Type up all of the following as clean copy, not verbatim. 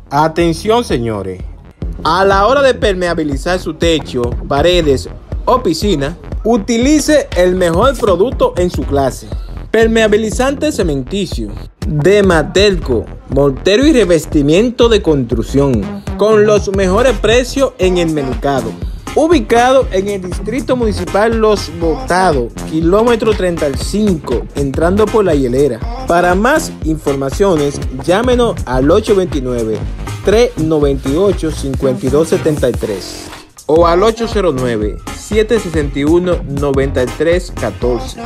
Atención, señores. A la hora de permeabilizar su techo, paredes o piscina, utilice el mejor producto en su clase. Permeabilizante cementicio de Matelco, mortero y revestimiento de construcción, con los mejores precios en el mercado. Ubicado en el Distrito Municipal Los Botados, kilómetro 35, entrando por La Hielera. Para más informaciones, llámenos al 829-398-5273 o al 809-761-9314.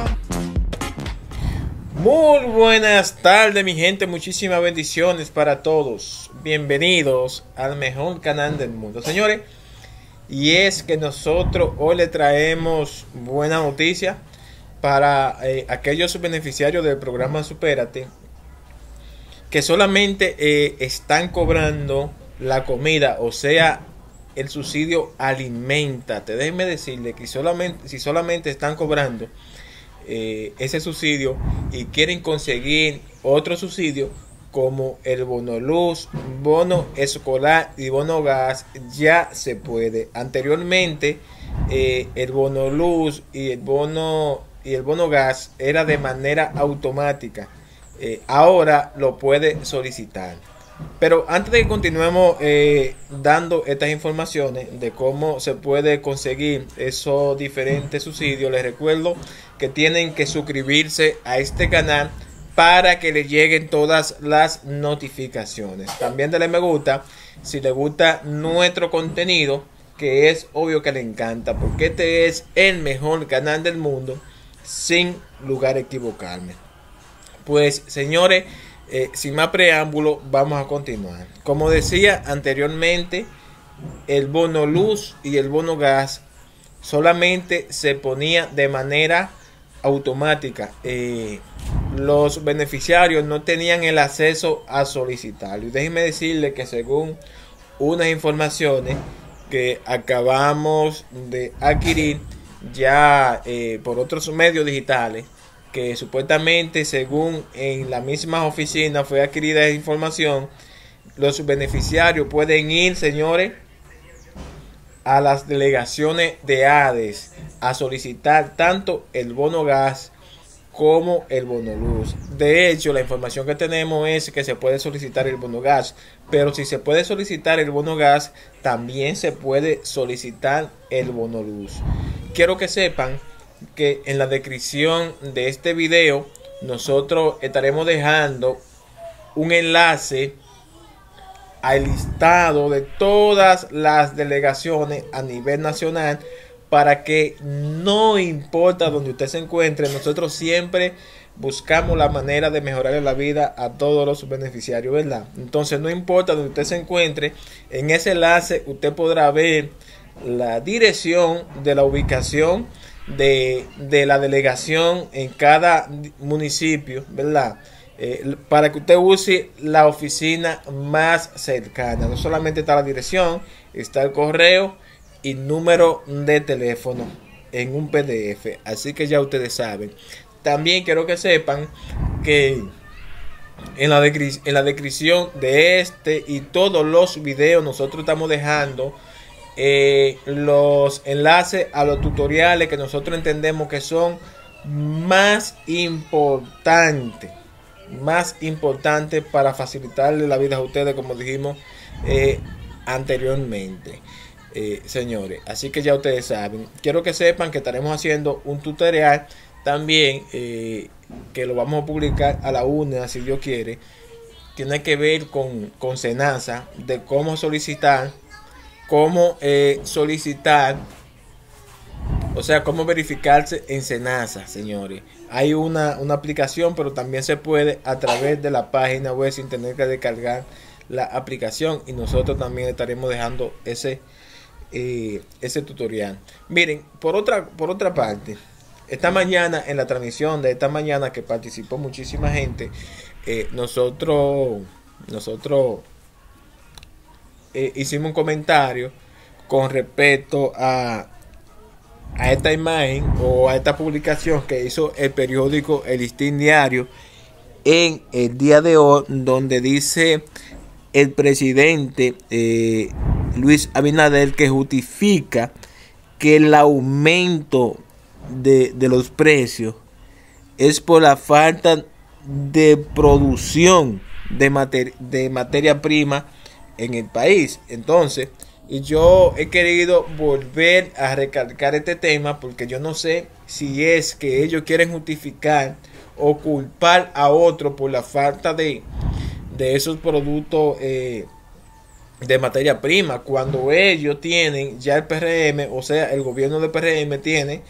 Muy buenas tardes, mi gente. Muchísimas bendiciones para todos. Bienvenidos al mejor canal del mundo, señores. Y es que nosotros hoy le traemos buena noticia para aquellos beneficiarios del programa Supérate que solamente están cobrando la comida, o sea, el subsidio Aliméntate. Déjenme decirle que si solamente están cobrando ese subsidio y quieren conseguir otro subsidio como el bono luz, bono escolar y bono gas, ya se puede. Anteriormente el bono luz y el bono gas era de manera automática. Ahora lo puede solicitar. Pero antes de que continuemos dando estas informaciones de cómo se puede conseguir esos diferentes subsidios, les recuerdo que tienen que suscribirse a este canal para que le lleguen todas las notificaciones. También denle me gusta si le gusta nuestro contenido, que es obvio que le encanta, porque este es el mejor canal del mundo, sin lugar a equivocarme. Pues, señores, sin más preámbulo, vamos a continuar. Como decía anteriormente, el bono luz y el bono gas solamente se ponía de manera automática. Los beneficiarios no tenían el acceso a solicitarlo. Y déjenme decirle que según unas informaciones que acabamos de adquirir ya por otros medios digitales, que supuestamente según en la misma oficina fue adquirida esa información, los beneficiarios pueden ir, señores, a las delegaciones de ADES a solicitar tanto el bono gas como el bono luz. De hecho, la información que tenemos es que se puede solicitar el bono gas, pero si se puede solicitar el bono gas, también se puede solicitar el bono luz. Quiero que sepan que en la descripción de este video nosotros estaremos dejando un enlace al listado de todas las delegaciones a nivel nacional, para que no importa donde usted se encuentre, nosotros siempre buscamos la manera de mejorar la vida a todos los beneficiarios, ¿verdad? Entonces, no importa donde usted se encuentre, en ese enlace usted podrá ver la dirección de la ubicación de la delegación en cada municipio, ¿verdad? Para que usted use la oficina más cercana. No solamente está la dirección, está el correo y número de teléfono en un PDF. Así que ya ustedes saben. También quiero que sepan que en la descripción de este y todos los videos nosotros estamos dejando los enlaces a los tutoriales que nosotros entendemos que son más importantes para facilitarle la vida a ustedes, como dijimos anteriormente, señores. Así que ya ustedes saben. Quiero que sepan que estaremos haciendo un tutorial también, que lo vamos a publicar a la una, si Dios quiere. Tiene que ver con Senasa, de cómo solicitar, o sea, cómo verificarse en Senasa, señores. Hay una aplicación, pero también se puede a través de la página web sin tener que descargar la aplicación, y nosotros también estaremos dejando ese tutorial. Miren, por otra parte, esta mañana, en la transmisión de esta mañana que participó muchísima gente, nosotros hicimos un comentario con respecto a esta imagen o a esta publicación que hizo el periódico El Listín Diario en el día de hoy, donde dice el presidente Luis Abinader, que justifica que el aumento de los precios es por la falta de producción de materia prima en el país. Entonces, y yo he querido volver a recalcar este tema porque yo no sé si es que ellos quieren justificar o culpar a otro por la falta de esos productos de materia prima, cuando ellos tienen ya el PRM, o sea, el gobierno de PRM tiene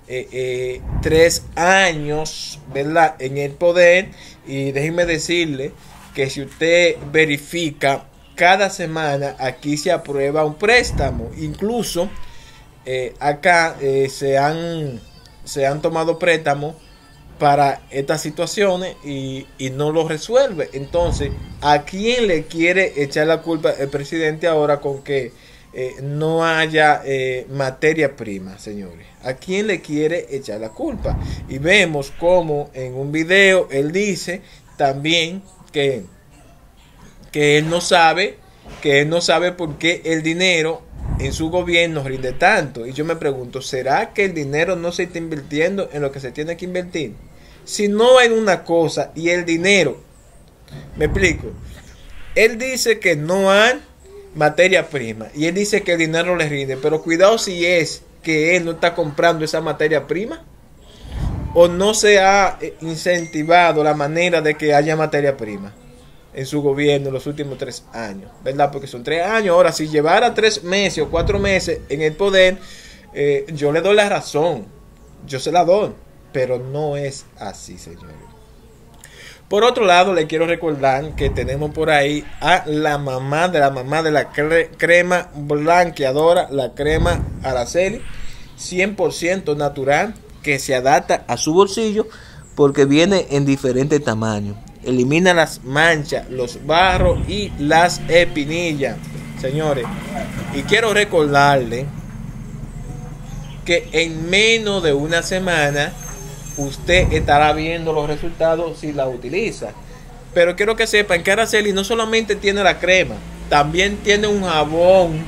3 años, ¿verdad?, en el poder. Y déjenme decirle que si usted verifica, cada semana aquí se aprueba un préstamo. Incluso acá se han tomado préstamos para estas situaciones y no lo resuelve. Entonces, ¿a quién le quiere echar la culpa el presidente ahora con que no haya materia prima, señores? ¿A quién le quiere echar la culpa? Y vemos como en un video él dice también que él no sabe por qué el dinero en su gobierno rinde tanto. Y yo me pregunto, ¿será que el dinero no se está invirtiendo en lo que se tiene que invertir? Si no en una cosa y el dinero, me explico, él dice que no hay materia prima y él dice que el dinero le rinde, pero cuidado si es que él no está comprando esa materia prima o no se ha incentivado la manera de que haya materia prima en su gobierno en los últimos 3 años, ¿verdad? Porque son 3 años. Ahora, si llevara 3 meses o 4 meses en el poder, yo le doy la razón, yo se la doy, pero no es así, señores. Por otro lado, le quiero recordar que tenemos por ahí a la mamá de la crema blanqueadora, la crema Araceli, 100% natural, que se adapta a su bolsillo porque viene en diferentes tamaños. Elimina las manchas, los barros y las espinillas, señores. Y quiero recordarle que en menos de una semana usted estará viendo los resultados si la utiliza. Pero quiero que sepan que Araceli no solamente tiene la crema, también tiene un jabón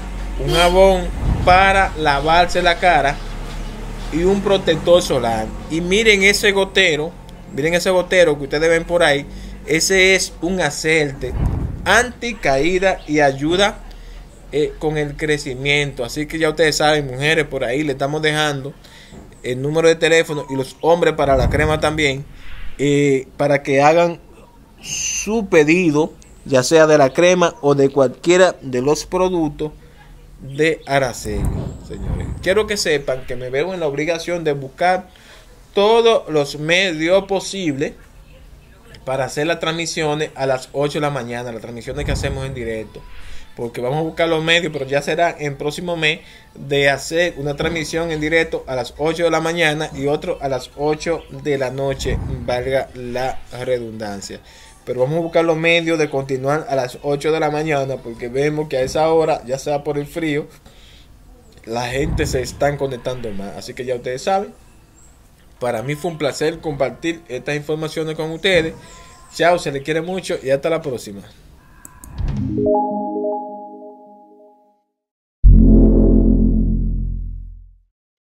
para lavarse la cara y un protector solar. Y miren ese gotero que ustedes ven por ahí. Ese es un aceite anticaída y ayuda con el crecimiento. Así que ya ustedes saben, mujeres, por ahí le estamos dejando el número de teléfono, y los hombres para la crema también, para que hagan su pedido, ya sea de la crema o de cualquiera de los productos de Araceli, señores. Quiero que sepan que me veo en la obligación de buscar todos los medios posibles para hacer las transmisiones a las 8 de la mañana, las transmisiones que hacemos en directo, porque vamos a buscar los medios, pero ya será en próximo mes, de hacer una transmisión en directo a las 8 de la mañana y otro a las 8 de la noche, valga la redundancia. Pero vamos a buscar los medios de continuar a las 8 de la mañana, porque vemos que a esa hora, ya sea por el frío, la gente se están conectando más. Así que ya ustedes saben, para mí fue un placer compartir estas informaciones con ustedes. Chao, se les quiere mucho y hasta la próxima.